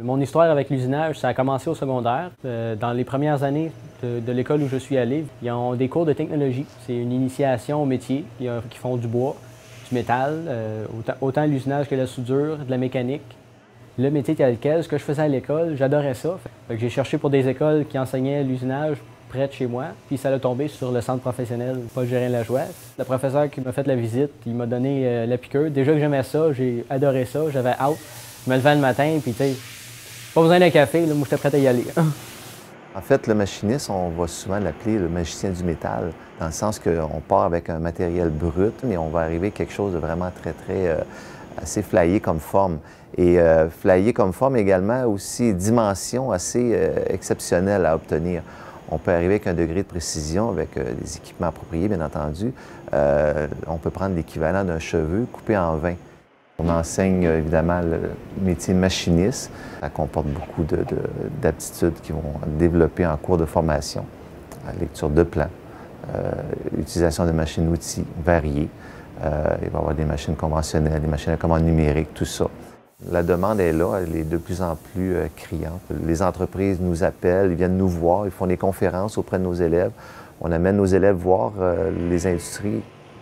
Mon histoire avec l'usinage, ça a commencé au secondaire. Dans les premières années de l'école où je suis allé, ils ont des cours de technologie. C'est une initiation au métier qui font du bois, du métal, autant l'usinage que la soudure, de la mécanique. Le métier tel quel, ce que je faisais à l'école, j'adorais ça. J'ai cherché pour des écoles qui enseignaient l'usinage près de chez moi, puis ça a tombé sur le centre professionnel Paul Gérin-Lajoie. Le professeur qui m'a fait la visite, il m'a donné la piqûre. Déjà que j'aimais ça, j'ai adoré ça, j'avais hâte. Je me levais le matin, puis tu sais, pas besoin d'un café, là, moi j'étais prêt à y aller. En fait, le machiniste, on va souvent l'appeler le magicien du métal, dans le sens qu'on part avec un matériel brut, mais on va arriver à quelque chose de vraiment assez flyé comme forme. Et flyé comme forme également aussi dimension assez exceptionnelle à obtenir. On peut arriver avec un degré de précision, avec des équipements appropriés, bien entendu. On peut prendre l'équivalent d'un cheveu coupé en 20. On enseigne évidemment le métier de machiniste. Ça comporte beaucoup d'aptitudes qui vont développer en cours de formation. La lecture de plans, l'utilisation de machines-outils variées. Il va y avoir des machines conventionnelles, des machines à commande numérique, tout ça. La demande est là, elle est de plus en plus criante. Les entreprises nous appellent, ils viennent nous voir, ils font des conférences auprès de nos élèves. On amène nos élèves voir les industries.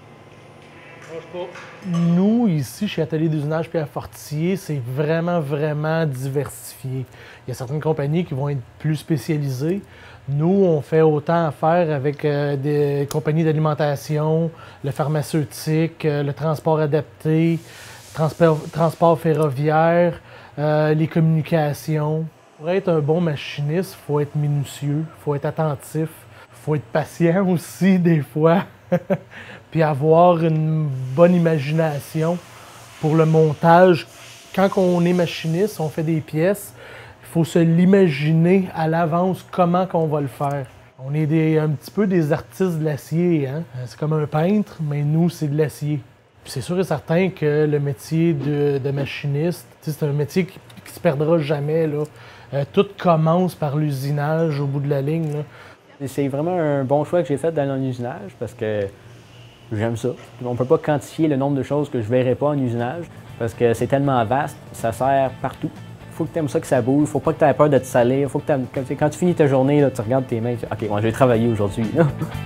Nous, ici, chez Atelier d'usinage Pierre Fortier, c'est vraiment diversifié. Il y a certaines compagnies qui vont être plus spécialisées. Nous, on fait autant affaire avec des compagnies d'alimentation, le pharmaceutique, le transport adapté, transport ferroviaire, les communications. Pour être un bon machiniste, il faut être minutieux, il faut être attentif, il faut être patient aussi des fois, puis avoir une bonne imagination pour le montage. Quand on est machiniste, on fait des pièces, il faut se l'imaginer à l'avance comment qu'on va le faire. On est un petit peu des artistes de l'acier, hein? C'est comme un peintre, mais nous, c'est de l'acier. C'est sûr et certain que le métier de machiniste, c'est un métier qui ne se perdra jamais, là. Tout commence par l'usinage au bout de la ligne, là. C'est vraiment un bon choix que j'ai fait d'aller en usinage parce que j'aime ça. On ne peut pas quantifier le nombre de choses que je ne verrai pas en usinage parce que c'est tellement vaste, ça sert partout. Il faut que tu aimes ça, que ça bouge, il ne faut pas que tu aies peur de te salir. Faut que quand tu finis ta journée, là, tu regardes tes mains, tu dis « OK, moi, je vais travailler aujourd'hui. »